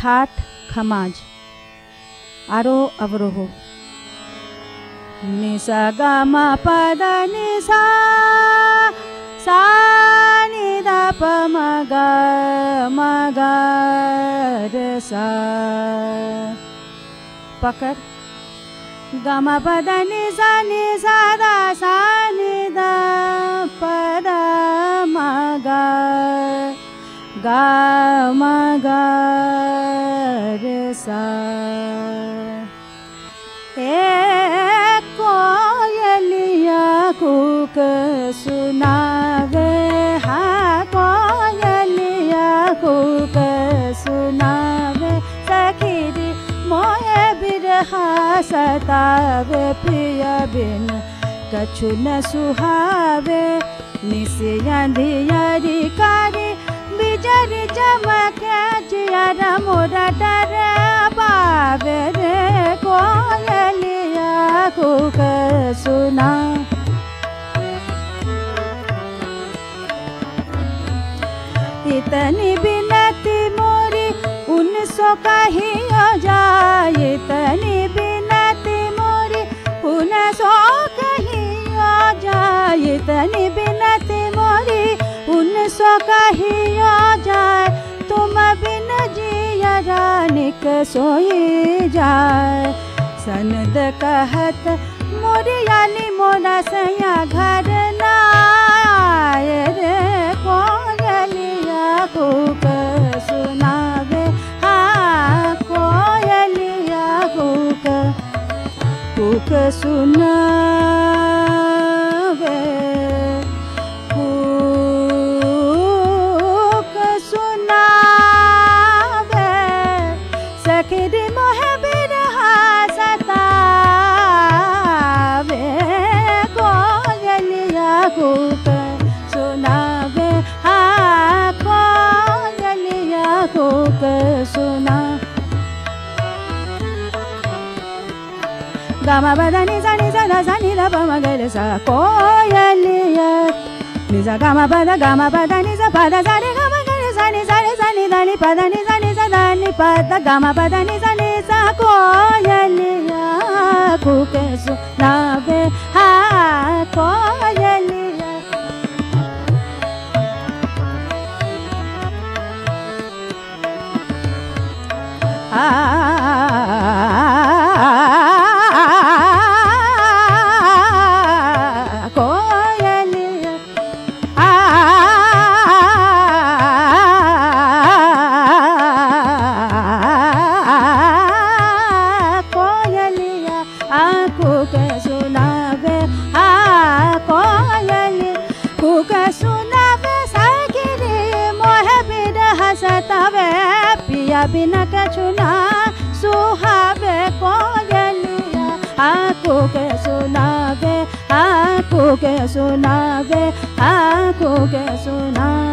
ठाठ खमाज आरोह अवरोह निसा गा मा पद निसा सा नि दा प म गा रे सा पकड़ गा मा पद नि सा दा सा नि दा प द म गा म गा रे सा कोयलिया कूक सुनावे हाँ कोयलिया कूक सुनावे सखीरी मोए बिरहा सतावे पिया बिन कछु न सुहावे निसे अंधियारी कारी बिजर चमके जियारा मोरा डर पावे रे कोयलिया कूक सुना इतनी बिनती मोरी 1900 कही हो जाए इतनी बिनती मोरी 1900 कही हो जाए इतनी बिनती मोरी 1900 कही हो जाए तुम बिन जिया रानिक सोई जाए सनद कहत मोरियाली मोरा सैया घर ना आए रे कोयलिया कूक सुनावे हाँ कोयलिया कूक सुनावे कूक सुनावे सखी मोहे बिरहा सतावे कोयलिया कूक सुनावे हाँ कोयलिया कूक सुना गामा पदा निसा निसा दा सा नि दा प म ग रे सा कोयलिया निसा गामा पदा निसा पदा सा रे गा म ग रे सा नि दा नि पदा निसा निसा दा नि पदा गामा पदा निसा निसा कोयलिया कूक सुनावे हाँ कोयलिया बिना कछु ना सुहावे कोयलिया आँखों के सुनावे आँखों के सुनावे आँखों के सुनावे।